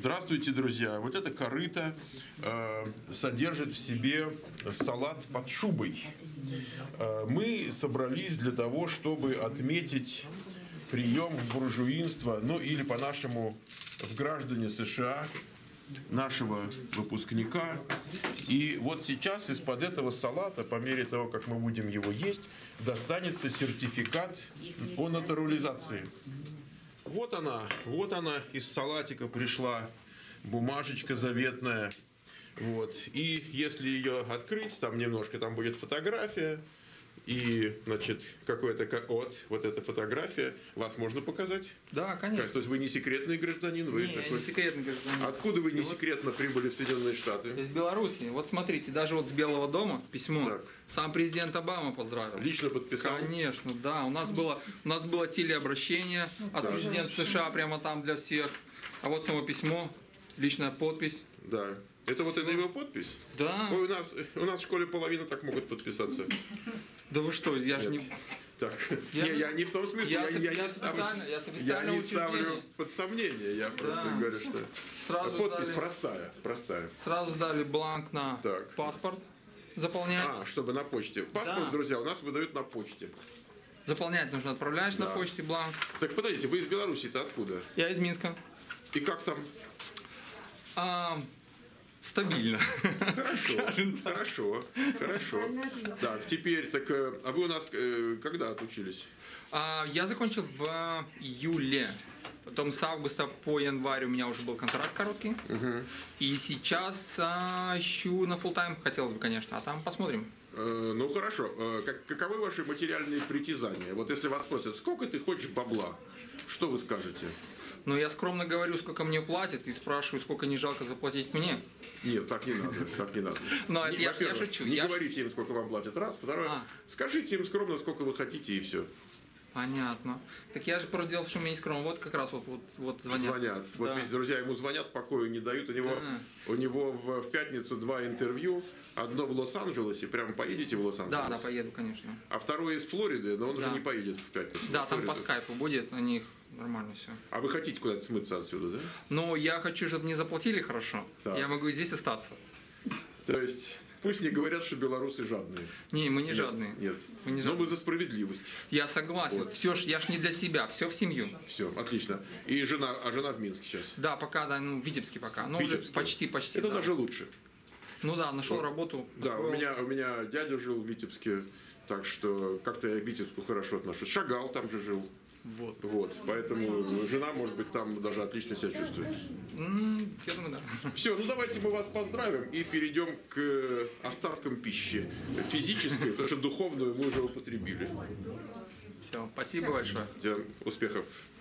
Здравствуйте, друзья! Вот эта корыто содержит в себе салат под шубой. Мы собрались для того, чтобы отметить прием в буржуинство, ну или по-нашему в граждане США, нашего выпускника. И вот сейчас из-под этого салата, по мере того, как мы будем его есть, достанется сертификат о натурализации. Вот она из салатика пришла бумажечка заветная. Вот. И если ее открыть, там немножко там будет фотография. И, значит, вот эта фотография. Вас можно показать? Да, конечно. То есть вы не секретный гражданин? Вы не, я не секретный гражданин. Откуда вы не секретно прибыли в Соединенные Штаты? Из Беларуси. Вот смотрите, даже вот с Белого дома письмо. Так. Сам президент Обама поздравил. Лично подписал? Конечно, да. У нас было телеобращение от президента США прямо там для всех. А вот само письмо, личная подпись. Да. Это вот его подпись? Да. Ой, у нас в школе половина так могут подписаться. Да вы что, я же не... Так, я не в том смысле, я не ставлю под сомнение, я просто говорю, что сразу подпись простая. Сразу дали бланк на паспорт заполнять. Чтобы на почте. Паспорт, друзья, у нас выдают на почте. Заполнять нужно, отправляешь на почте бланк. Так, подождите, вы из Беларуси-то откуда? Я из Минска. И как там? Стабильно. Хорошо. Так, теперь, а вы у нас когда отучились? Я закончил в июле. Потом с августа по январь у меня уже был контракт короткий. И сейчас ищу на фулл-тайм, хотелось бы, конечно, а там посмотрим. Ну хорошо. Каковы ваши материальные притязания? Вот если вас спросят, сколько ты хочешь бабла, что вы скажете? Ну, я скромно говорю, сколько мне платят, и спрашиваю, сколько не жалко заплатить мне. Нет, так не надо. Но я шучу. Не говорите им, сколько вам платят, раз. Второе, скажите им скромно, сколько вы хотите, и все. Понятно. Так я же просто делал, что у меня не скромно. Вот как раз вот звонят. Вот видите, друзья, ему звонят, покоя не дают. У него в пятницу 2 интервью. Одно в Лос-Анджелесе. Прямо поедете в Лос-Анджелес? Да, поеду, конечно. А второе из Флориды, но он уже не поедет в пятницу. Да, там по скайпу будет, на них нормально все. А вы хотите куда-то смыться отсюда, да? Ну, я хочу, чтобы мне заплатили хорошо. Так. Я могу и здесь остаться. То есть... Пусть не говорят, что белорусы жадные. Не, мы не жадные. Нет. Мы не жадные. Но мы за справедливость. Я согласен. Вот. Все, я ж не для себя, все в семью. Все, отлично. И жена в Минске сейчас? Да, пока, в Витебске пока. Ну, уже почти. Это даже лучше. Ну да, нашел работу. Да, у меня дядя жил в Витебске, так что как-то я к Витебску хорошо отношусь. Шагал там же жил. Вот, поэтому жена, может быть, там даже отлично себя чувствует. Я думаю, да. Все, давайте мы вас поздравим и перейдем к остаткам пищи. Физической, потому что духовную мы уже употребили. Все, спасибо большое. Успехов.